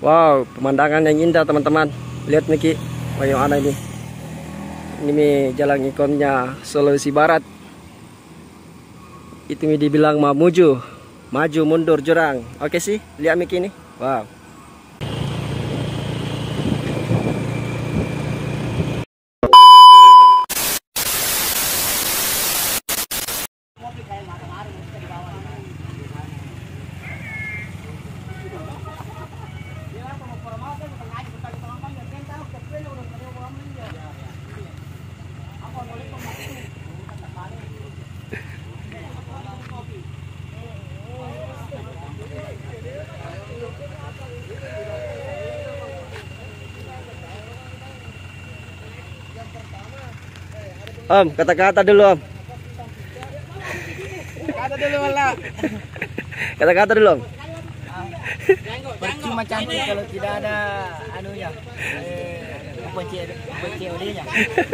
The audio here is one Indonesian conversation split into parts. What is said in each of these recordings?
Wow, pemandangan yang indah teman-teman. Lihat Niki, bagaimana ini. Ini jalan ikonnya Sulawesi Barat. Itu dibilang Mamuju, maju mundur jurang. Oke sih, lihat Niki ini. Wow. Om, kata-kata dulu Om. Kata dulu wala. Kata-kata dulu Om. Percuma cantik kalau tidak ada anunya. Kunci olinya.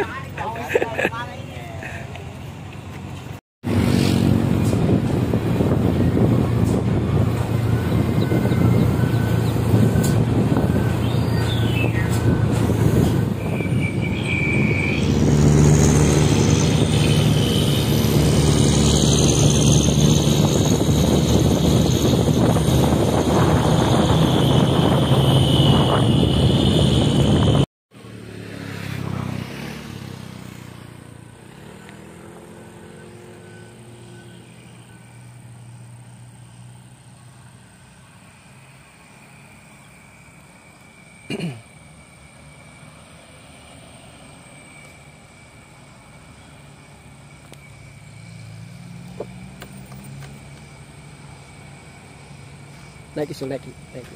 Naik isu, naik.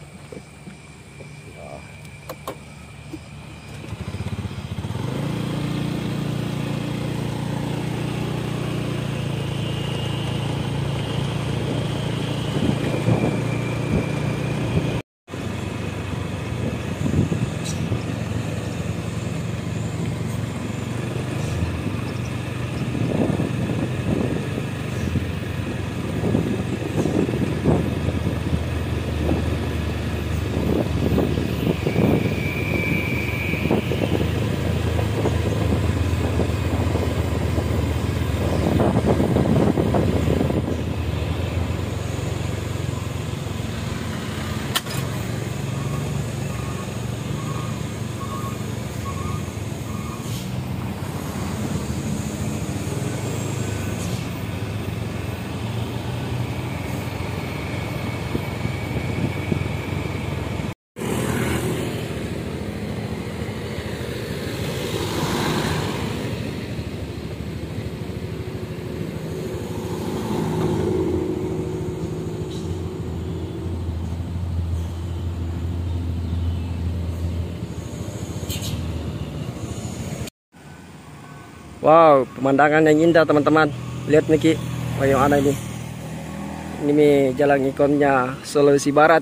Wow, pemandangan yang indah teman-teman. Lihat Niki, bagaimana ini. Ini jalan ikonnya Sulawesi Barat.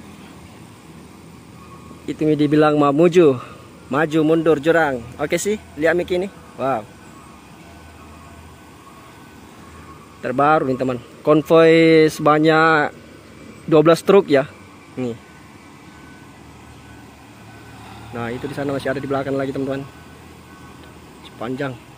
Itu dibilang Mamuju, maju mundur jurang. Oke sih, lihat Niki ini. Wow. Terbaru nih teman. Konvoi sebanyak 12 truk ya. Nih. Nah, itu di sana masih ada di belakang lagi teman-teman. Sepanjang.